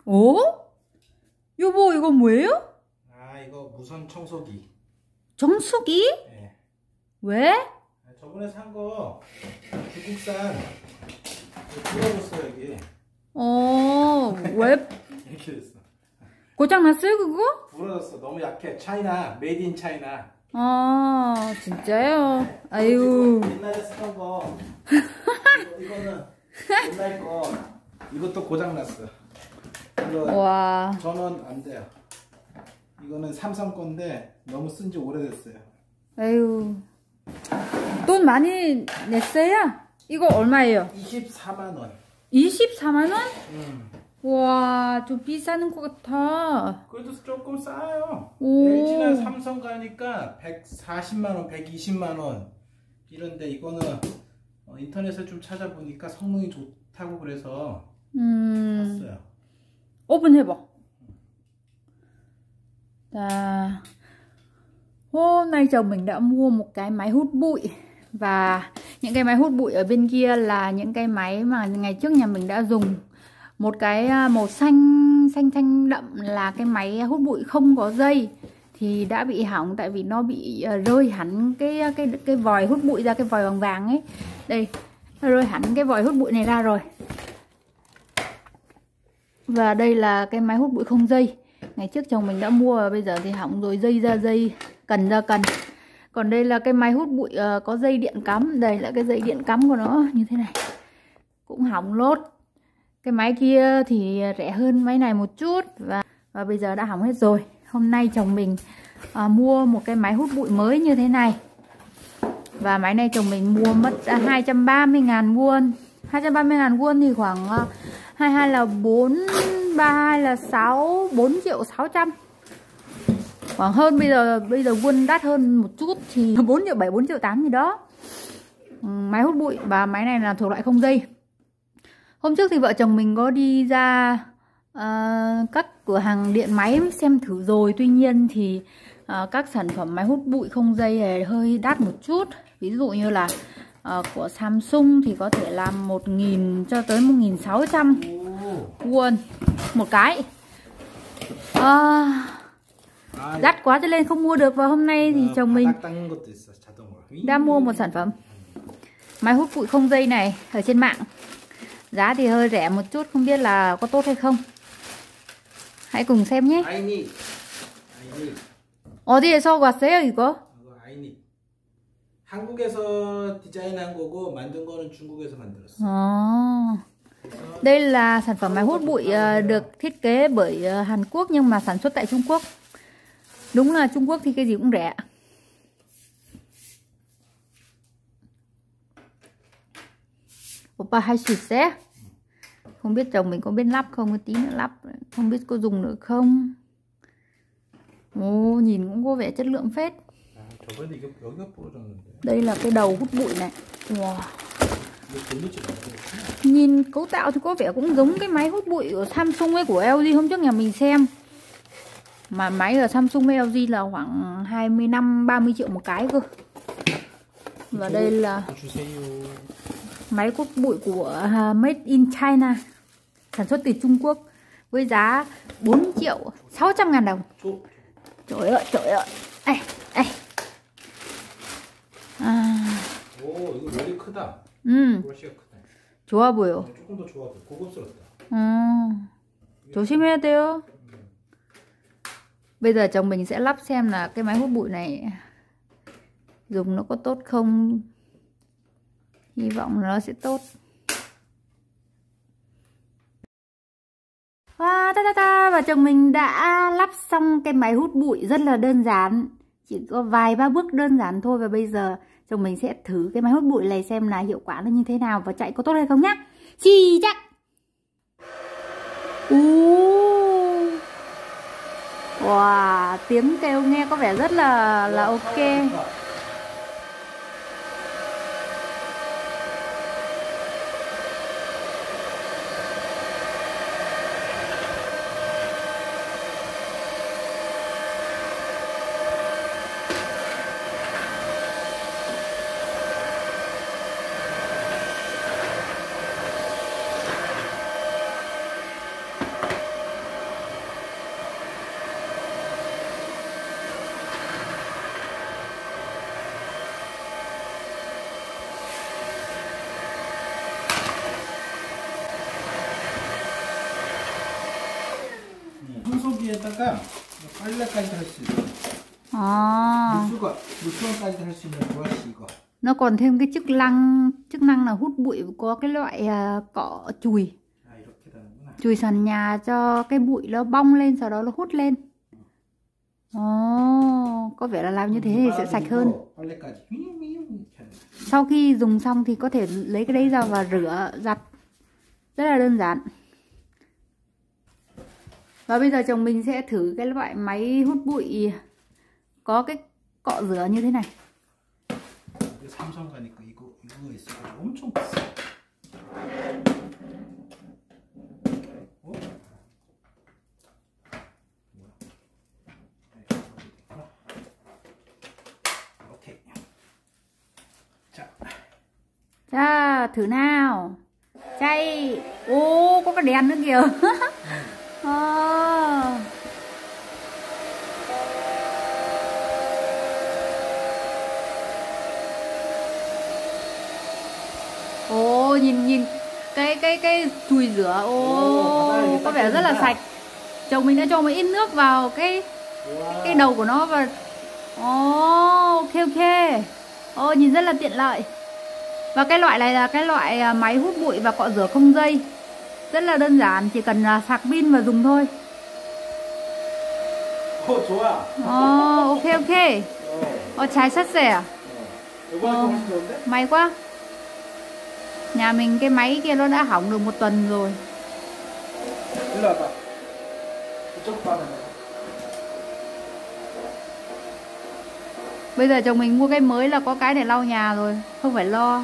어? 여보, 이거 뭐예요? 아, 이거 무선 청소기. 정수기? 네. 왜? 저번에 산 거 중국산 불어줬어 여기. 왜 이렇게 됐어. 고장났어요, 그거? 불어졌어. 너무 약해. 차이나, 메이드 인 차이나. 아, 진짜요? 아유. 옛날에 쓰던 거. 이거는 옛날 거. 이것도 고장났어. 이거 와. 전원 안 돼요. 이거는 삼성 건데 너무 쓴 지 오래됐어요. 아유. 돈 많이 냈어요? 이거 얼마예요? 24만 원. 24만 원? 음. 와, 좀 비싸는 것 같아. 그래도 조금 싸요. 오. LG나 삼성 가니까 140만 원, 120만 원 이런데 이거는 인터넷에 좀 찾아보니까 성능이 좋다고 그래서 샀어요. 오픈해봐. À, hôm nay chồng mình đã mua một cái máy hút bụi. Và những cái máy hút bụi ở bên kia là những cái máy mà ngày trước nhà mình đã dùng. Một cái màu xanh xanh đậm là cái máy hút bụi không có dây thì đã bị hỏng, tại vì nó bị rơi hẳn cái vòi hút bụi ra, cái vòi vàng vàng ấy. Đây, nó rơi hẳn cái vòi hút bụi này ra rồi. Và đây là cái máy hút bụi không dây. Ngày trước chồng mình đã mua và bây giờ thì hỏng rồi, dây ra dây, cần ra cần. Còn đây là cái máy hút bụi có dây điện cắm. Đây là cái dây điện cắm của nó như thế này. Cũng hỏng lốt. Cái máy kia thì rẻ hơn máy này một chút. Và bây giờ đã hỏng hết rồi. Hôm nay chồng mình mua một cái máy hút bụi mới như thế này. Và máy này chồng mình mua mất 230.000 won. 230.000 won thì khoảng 22 là 4, 32 là 4 triệu 600. Khoảng hơn bây giờ won đắt hơn một chút thì 4 triệu 7, 4 triệu 8 gì đó. Máy hút bụi và máy này là thuộc loại không dây. Hôm trước thì vợ chồng mình có đi ra các cửa hàng điện máy xem thử rồi. Tuy nhiên thì các sản phẩm máy hút bụi không dây hơi đắt một chút. Ví dụ như là của Samsung thì có thể là 1.000 cho tới 1.600 won một cái. Đắt quá cho nên không mua được. Và hôm nay thì chồng mình đã mua một sản phẩm máy hút bụi không dây này ở trên mạng. Giá thì hơi rẻ một chút, không biết là có tốt hay không. Hãy cùng xem nhé. 어디에서 왔어요 이거? 한국에서 디자인한 거고 만든 거는 중국에서 만들었어. Đây là sản phẩm máy hút bụi được thiết kế bởi Hàn Quốc nhưng mà sản xuất tại Trung Quốc. Đúng là Trung Quốc thì cái gì cũng rẻ. Oppa hay xịt xé. Không biết chồng mình có biết lắp không, một tí nữa lắp. Không biết có dùng được không. Nhìn cũng có vẻ chất lượng phết. Đây là cái đầu hút bụi này. Wow. Nhìn cấu tạo thì có vẻ cũng giống cái máy hút bụi của Samsung ấy, của LG hôm trước nhà mình xem. Mà máy ở Samsung với LG là khoảng 25-30 triệu một cái cơ. Và đây là máy hút bụi của Made in China, sản xuất từ Trung Quốc, với giá 4 triệu 600 ngàn đồng. Trời ơi, trời ơi. Ê. 오, 이거 really 크다. 브러쉬가 크다. 좋아 보여. 조금 더 좋아 보여. 고급스럽다. 조심해야 돼요. Bây giờ chồng mình sẽ lắp xem là cái máy hút bụi này dùng nó có tốt không. Hy vọng là nó sẽ tốt. Và chồng mình đã lắp xong cái máy hút bụi rất là đơn giản. Chỉ có vài ba bước đơn giản thôi. Và bây giờ chồng mình sẽ thử cái máy hút bụi này xem là hiệu quả nó như thế nào và chạy có tốt hay không nhá. Chi chắc. Wow, tiếng kêu nghe có vẻ rất là ok. 여기에다가 빨래까지 할 수 있어. À, 물수건까지 할 수 있는 브러쉬 이거. nó còn thêm cái chức năng là hút bụi, có cái loại cọ chùi 아, 이렇게 되는구나. chùi sàn nhà cho cái bụi nó bong lên, sau đó nó hút lên. Ồ, có vẻ là làm như thế thì sẽ sạch hơn. 빨래까지. Sau khi dùng xong thì có thể lấy cái đấy ra và rửa giặt, rất là đơn giản. Và bây giờ chồng mình sẽ thử cái loại máy hút bụi có cái cọ rửa như thế này. 삼성 가니까 이거 있어. 엄청 비싸. 오케이. Cha, thử nào. Chay. Ô, có cái đèn nữa kìa. À. Ồ, nhìn cái chùi rửa. Ồ, có vẻ rất là sạch. Chồng mình đã cho một ít nước vào cái đầu của nó và ok. Ồ, nhìn rất là tiện lợi. Và cái loại này là cái loại máy hút bụi và cọ rửa không dây. Rất là đơn giản, chỉ cần sạc pin và dùng thôi. 좋아. Ok. 잘 샀어요. May quá. Nhà mình cái máy kia nó đã hỏng được 1 tuần rồi. 일로 와봐. 이쪽 봐라. Bây giờ chồng mình mua cái mới là có cái để lau nhà rồi, không phải lo.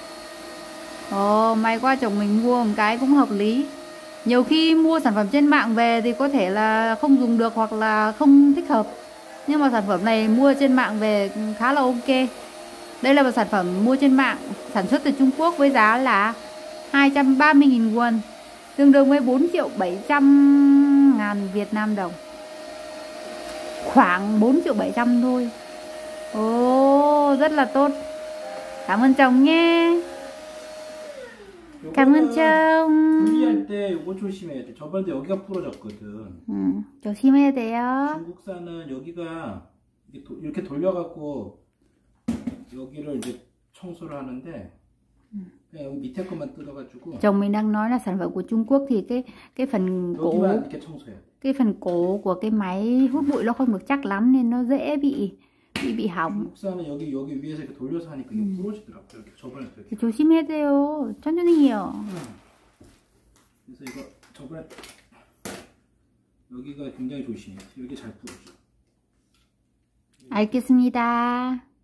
May quá chồng mình mua một cái cũng hợp lý. Nhiều khi mua sản phẩm trên mạng về thì có thể là không dùng được hoặc là không thích hợp. Nhưng mà sản phẩm này mua trên mạng về khá là ok. Đây là một sản phẩm mua trên mạng sản xuất từ Trung Quốc với giá là 230.000 won, tương đương với 4.700.000 Việt Nam đồng. Khoảng 4.700.000 thôi. Rất là tốt. Cảm ơn chồng nhé. cảm ơn chồng. 분리할 때 이거 조심해야 돼. 저번에 여기가 부러졌거든. 조심해야 돼요. 중국산은 여기가 이렇게 돌려갖고 여기를 이제 청소를 하는데 그냥 여기 밑에 것만 뜯어가지고. Chồng mình đang nói là sản phẩm của Trung Quốc thì cái phần cổ, 이렇게 청소해야 돼. cái phần cổ của cái máy hút bụi nó không được chắc lắm nên nó dễ bị hỏng. 중국산은 여기 위에서 이렇게 돌려서 하니까 이게 부러지더라고. 이렇게 저번에 또 이렇게. 조심해야 돼요. 천천히 해요. 그래서 이거 저번에 여기가 굉장히 조심해. 여기 잘 부러져. 알겠습니다.